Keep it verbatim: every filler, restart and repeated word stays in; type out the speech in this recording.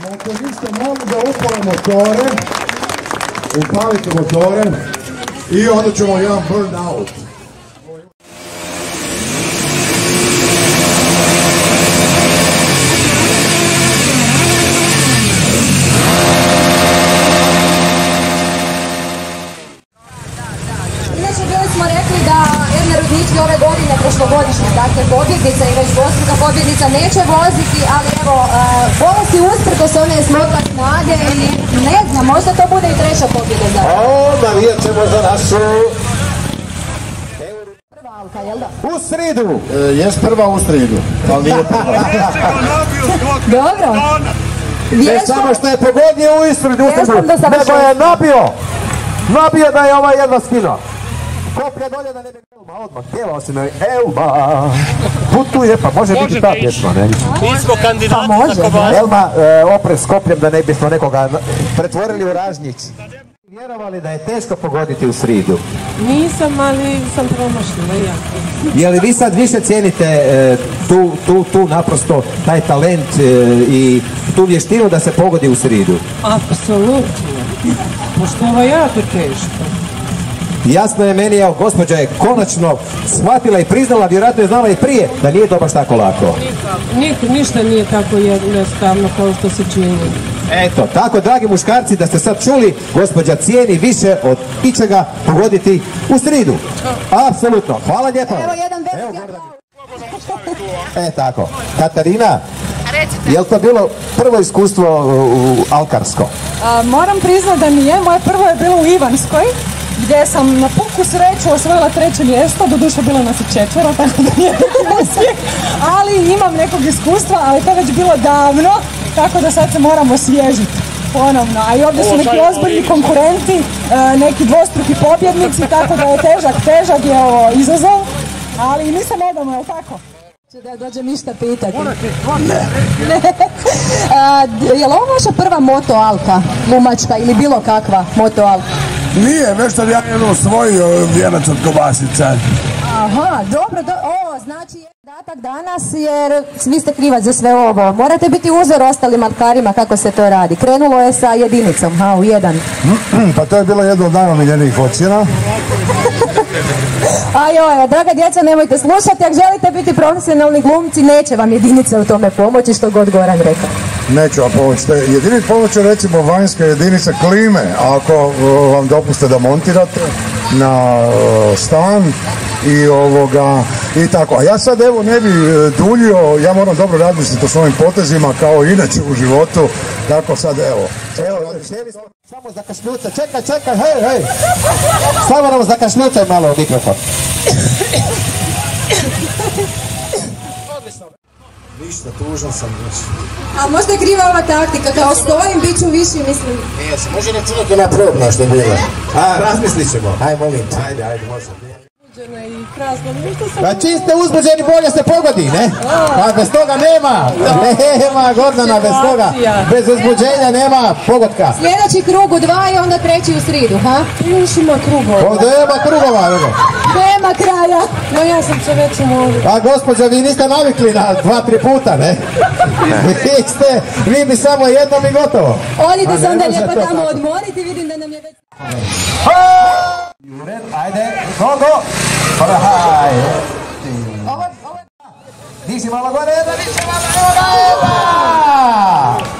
Motoristi mogu da upale motore, upalite motore i onda ćemo jedan burnout. Ove godine prošlogodišnje, dakle pobjednica i već dvostruka pobjednica neće voziti, ali evo, bolesti usprkos one smotla snage i ne znam, možda to bude i treća pobjeda za nas. O, navijat ćemo za našu... Prva alka, jel da? U sridu! Jes prva u sridu, ali nije prva. Dobro. Ne samo što je pogodnije u Istri, nego je nabio! Nabio da je ovaj jedva skinuo. Koplje dolje da ne bi Elma odmah, pjevao si me Elma, putuje, pa može biti ta pjesma, ne? Mi smo kandidati za kobasu. Elma, oprez s kopljem da ne bismo nekoga pretvorili u ražnjić. Vjerovali da je teško pogoditi u sridu? Nisam, ali sam promašila i ja. Je li vi sad više cijenite tu, tu, tu naprosto taj talent i tu vještinu da se pogodi u sridu? Apsolutno. Pošto ovo je jako teško. Jasno je meni, evo, gospođa je konačno shvatila i priznala, vjerojatno je znala i prije, da nije to baš tako lako. Nik, ništa nije tako jednostavno kao što se čini. Eto, tako, dragi muškarci, da ste sad čuli, gospođa cijeni više od ičega pogoditi u sridu. Apsolutno. Hvala lijepo. Evo jedan veliki aplauz. E, tako. Katarina, je li to bilo prvo iskustvo u alkarsko? A, moram priznati da nije. Moje prvo je bilo u Ivanskoj, gdje sam na puku sreću osvojila treće mjesto, doduše bilo nas i četvero, tako da nije uspjeh, ali imam nekog iskustva, ali to je već bilo davno, tako da sad se moramo osvježiti ponovno. A i ovdje su neki ozbiljni konkurenti, neki dvostruki pobjednici, tako da je težak, težak je ovo izazov, ali i mi se ne damo, je li tako? Da dođem ništa pitati. Ne. Je li ovo vaša prva moto alka, glumaćka ili bilo kakva moto alka? Nije, već sam ja jedno osvojio vijenac od kobasica. Aha, dobro, do, o, znači je datak danas jer vi ste krivac za sve ovo. Morate biti uzor ostalim alkarima kako se to radi. Krenulo je sa jedinicom, ha, u jedan. Pa to je bilo jedno od najomiljenijih ocjena. A joj, draga djeca, nemojte slušati, ako želite biti profesionalni glumci, neće vam jedinica u tome pomoći, što god Goran rekao. Neću vam pomoći. Jedinica pomoći, recimo, vanjska jedinica klime, ako vam dopuste da montirate na stan i ovoga i tako. A ja sad evo ne bi duljio, ja moram dobro razmisliti o svojim potezima kao inače u životu, tako sad evo. Evo, samo zakašljuca, čekaj, čekaj, hej, hej! Samo nam zakašljucaj malo u mikrofon. Ništa, tužan sam već. A možda je kriva ova taktika, kao stojim, bit ću viši, mislim. Nije se, može računati na probno što je bilo. A, razmislit ćemo. Aj, molim te. Ajde, ajde, može. I krasno, ništa sam... Pa čim ste uzbuđeni, bolje se pogodi, ne? Pa bez toga nema, nema Gordana, bez toga, bez uzbuđenja nema pogotka. Sljedeći krug u dva i onda treći u sridu, ha? Još ima krugova. Ovdje nema krugova, nego. Nema kraja. No ja sam se već umorila. Pa gospođa, vi niste navikli na dva, tri puta, ne? Vi ste, vi bi samo jednom i gotovo. Odite se onda lijepo tamo odmoriti, vidim da nam je već... Juren, ajde, go, go! Haj! Diži malo gore, diži malo gore!